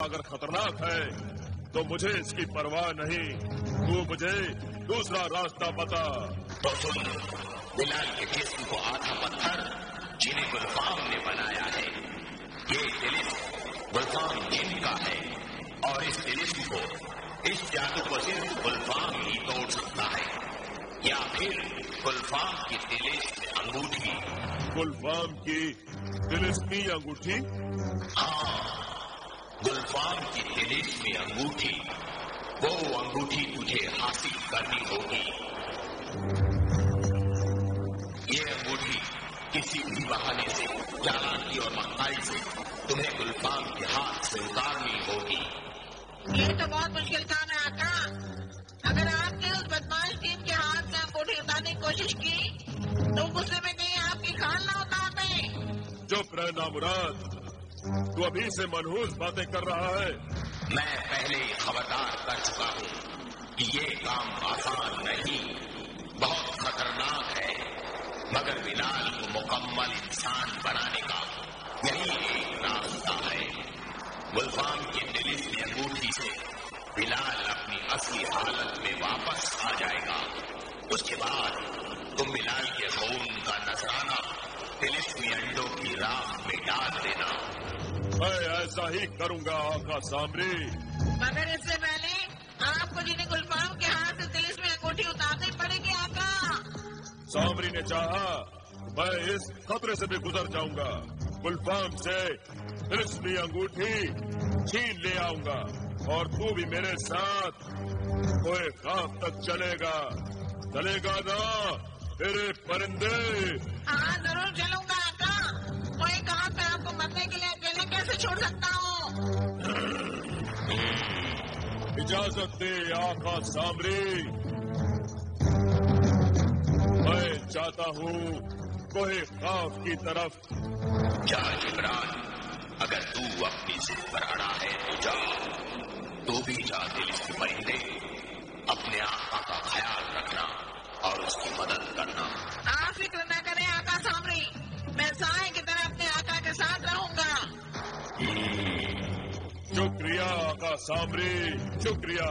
अगर खतरनाक है तो मुझे इसकी परवाह नहीं। तू मुझे दूसरा रास्ता बता। तो सुन, बिलाल के जिस्म को आधा पत्थर जिन्हें गुलफाम ने बनाया है। ये तिलिस्म गुलफाम जिन का है और इस तिलिस्म को, इस जादू को सिर्फ गुलफाम ही तोड़ सकता है, या फिर गुलफाम की तिलिस्म अंगूठी। गुलफाम की तिलिस्मी अंगूठी? हाँ, गुलफाम की तिलिस्मी अंगूठी। वो अंगूठी तुझे हासिल करनी होगी। ये अंगूठी किसी भी बहाने से, चालाकी और महंगाई से तुम्हें गुलफाम के हाथ से उतारनी होगी। ये तो बहुत मुश्किल काम है आका। अगर आपने उस बदमाश टीम के हाथ से अंगूठी उतारने की कोशिश की तो गुस्से में कहीं आपकी खाल ना उतार दें। चुप रह नामुराद, तू अभी से मनहूस बातें कर रहा है। मैं पहले ही खबरदार कर चुका हूँ कि ये काम आसान नहीं, बहुत खतरनाक है, मगर बिलाल को मुकम्मल इंसान बनाने का यही एक रास्ता है। गुलफाम की तिलिस्मी अंगूठी से बिलाल अपनी असली हालत में वापस आ जाएगा। उसके बाद तुम बिलाल के खून का नजराना तिलिस्मी अंडों की राख में डाल देना। मैं ऐसा ही करूंगा आका सामरी। मगर इससे पहले आपको जिन्हें गुलफाम के हाथ से तिलिस्मी अंगूठी उतारनी पड़ेगी आका। सामरी ने चाहा मैं इस खतरे से भी गुजर जाऊंगा। गुलफाम से तिलिस्मी अंगूठी छीन ले आऊंगा और तू भी मेरे साथ कोई ख्वाब तक चलेगा। चलेगा ना मेरे परिंदे? हाँ जरूर चलूंगा आका। कोई कहा मैं आपको मरने के लिए अकेले कैसे छोड़ सकता हूँ। इजाजत दे आका सामरी। मैं चाहता हूँ कोई ख्वाब की तरफ। जा जिब्रान, अगर तू अपनी जिद पर अड़ा है तो जा। तू भी जा तिलिस्मी परिंदे। अपने आका का ख्याल रखना और उसकी मदद करना। आप फिक्र न करें आका सामरी, मैं साए की तरह अपने आका के साथ रहूंगा। शुक्रिया आका सामरी, शुक्रिया।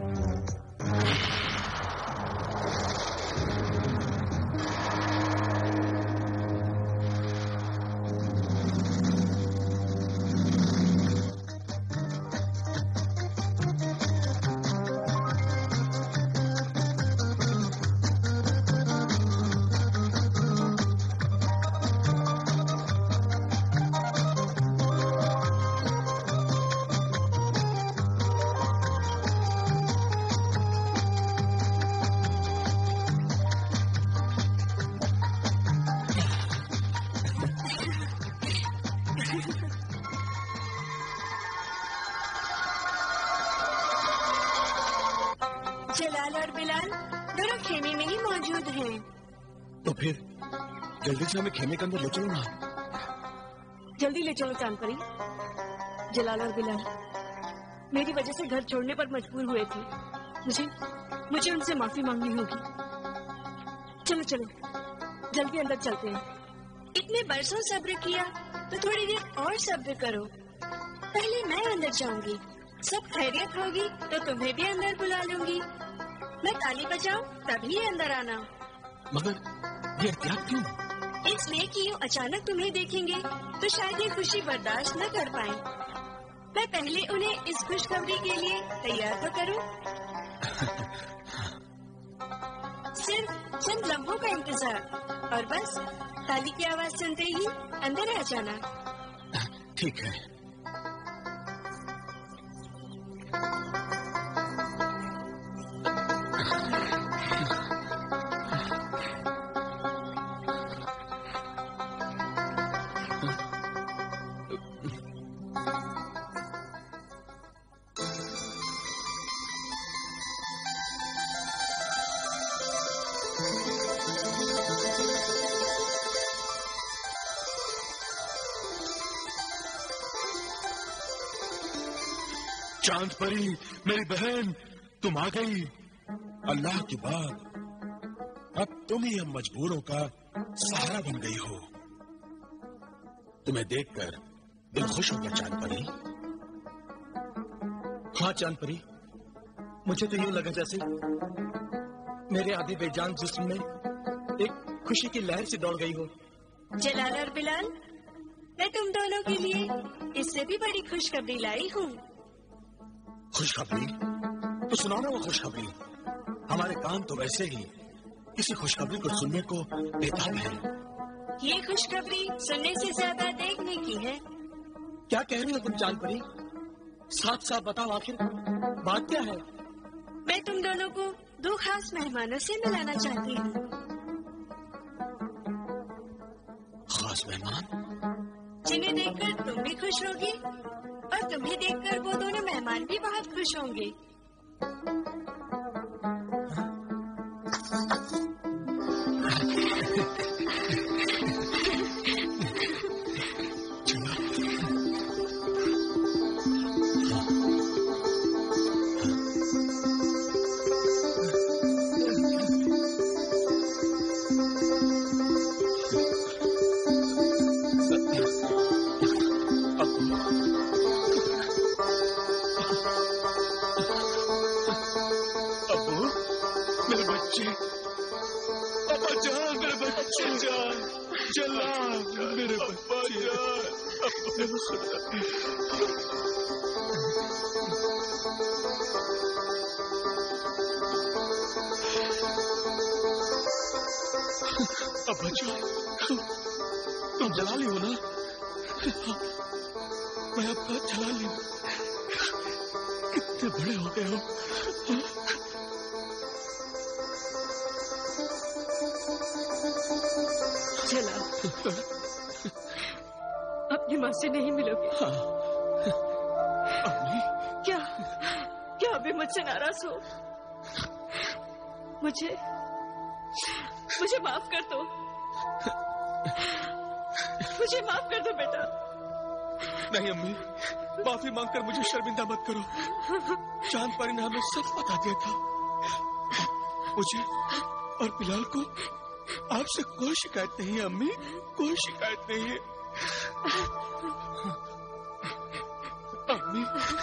जलाल और बिलाल दोनों खेमे में ही मौजूद हैं। तो फिर जल्दी से हमें खेमे के अंदर ले चलो ना। जल्दी ले चलो चांदपरी। जलाल और बिलाल मेरी वजह से घर छोड़ने पर मजबूर हुए थे। मुझे उनसे माफी मांगनी होगी। चलो चलो जल्दी अंदर चलते हैं। इतने बरसों सब्र किया तो थोड़ी देर और सब्र करो। पहले मैं अंदर जाऊंगी, सब खैरियत होगी तो तुम्हें भी अंदर बुला लूंगी। मैं ताली बजाऊं तभी अंदर आना। मगर ये एहतियात क्यों? इसलिए कि यूँ अचानक तुम्हें देखेंगे तो शायद ये खुशी बर्दाश्त न कर पाए। मैं पहले उन्हें इस खुशखबरी के लिए तैयार तो करूं। सिर्फ चंद लम्हों का इंतजार और बस ताली की आवाज सुनते ही अंदर आ जाना। ठीक है। चांद परी, मेरी बहन, तुम आ गई। अल्लाह की बात, अब तुम ही हम मजबूरों का सहारा बन गई हो। तुम्हें देखकर दिल खुश हो गया चांद परी। हाँ चांद परी, मुझे तो यूं लगा जैसे मेरे आधे बेजान जिस्म में एक खुशी की लहर से दौड़ गई हो। जलाल और बिलाल, मैं तुम दोनों के लिए इससे भी बड़ी खुशखबरी लाई हूँ। खुशखबरी? तो सुनाओ ना वो खुशखबरी। हमारे कान तो वैसे ही किसी खुशखबरी को सुनने को बेताब है। ये खुशखबरी सुनने से ज्यादा देखने की है। क्या कह रही हो तुम चांद परी? साफ साफ बताओ, आखिर बात क्या है? मैं तुम दोनों को दो खास मेहमानों से मिलाना चाहती हूँ। खास मेहमान? जिन्हें देखकर तुम भी खुश होगी और तुम्हें देखकर वो दोनों मेहमान भी बहुत खुश होंगे। अब बच्चों, तुम जलाली हो ना? मैं आपका जलाली हूँ। कितने बड़े हो गए हो। जलाल, अपनी माँ से नहीं मिलोगे? क्या अभी मुझसे नाराज हो? मुझे माफ कर दो। मुझे माफ कर दो बेटा। नहीं अम्मी, माफी मांगकर मुझे शर्मिंदा मत करो। चांद परी ने हमें सब बता दिया था। मुझे और बिलाल को आपसे कोई शिकायत नहीं है अम्मी, कोई शिकायत नहीं है। अम्मी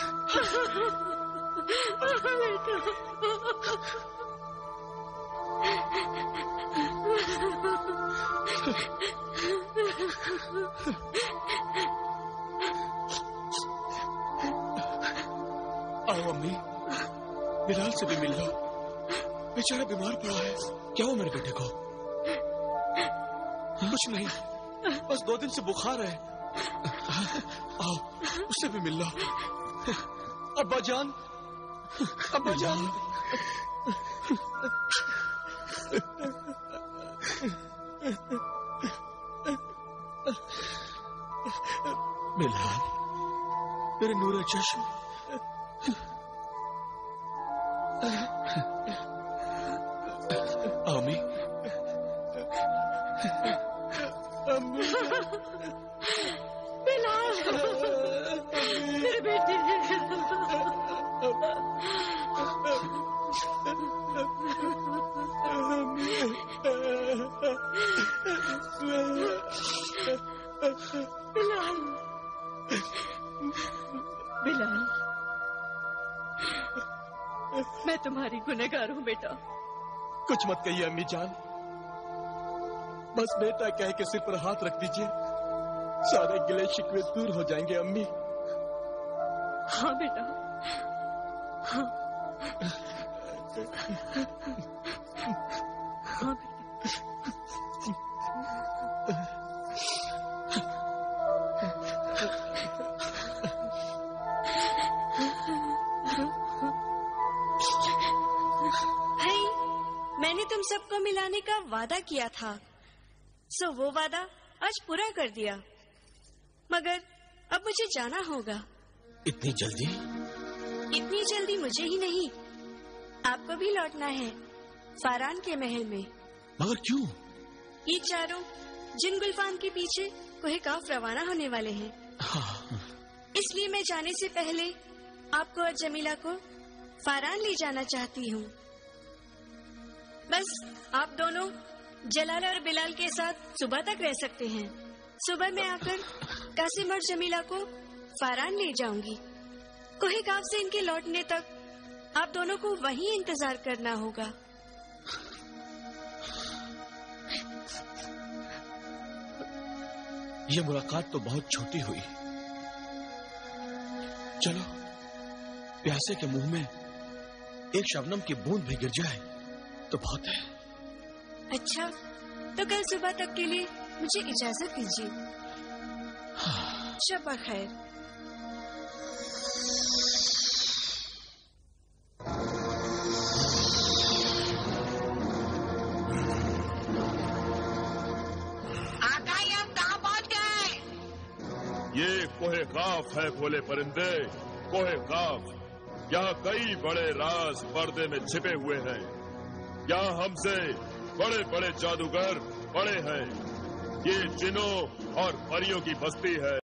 आओ अम्मी, बिलाल से भी मिल लो। बेचारा बीमार पड़ा है। क्या हो मेरे बेटे को? कुछ नहीं, बस 2 दिन से बुखार है। आओ उससे भी मिल लो। अब्बा जान, अब्बा जान। बिलाल, मेरे नूर चश्म। अम्मी, बिलाल, मेरे बेटे। बिलाल, बिलाल, मैं तुम्हारी गुनहगार हूँ बेटा। कुछ मत कहिए अम्मी जान, बस बेटा कह के सिर पर हाथ रख दीजिए, सारे गिले शिकवे दूर हो जाएंगे अम्मी। हाँ बेटा, हाँ, हाँ बेटा। मैंने तुम सबको मिलाने का वादा किया था, सो वो वादा आज पूरा कर दिया। मगर अब मुझे जाना होगा। इतनी जल्दी? इतनी जल्दी मुझे ही नहीं, आपको भी लौटना है फारान के महल में। मगर क्यों? ये चारों जिन गुलफाम के पीछे कोहे काफ रवाना होने वाले हैं। हाँ। इसलिए मैं जाने से पहले आपको और जमीला को फारान ले जाना चाहती हूँ। बस आप दोनों जलाल और बिलाल के साथ सुबह तक रह सकते हैं। सुबह मैं आकर कासिम और जमीला को फारान ले जाऊंगी। कोहे गांव से इनके लौटने तक आप दोनों को वहीं इंतजार करना होगा। ये मुलाकात तो बहुत छोटी हुई। चलो, प्यासे के मुंह में एक शबनम की बूंद भी गिर जाए तो बहुत है। अच्छा, तो कल सुबह तक के लिए मुझे इजाजत दीजिए। शब खैर। आका, ये हम कहाँ पहुँच गए? ये कोहे काफ है भोले परिंदे, कोहे काफ। यहाँ कई बड़े राज पर्दे में छिपे हुए हैं। यहाँ हमसे बड़े बड़े जादूगर बड़े हैं। ये जिनों और परियों की बस्ती है।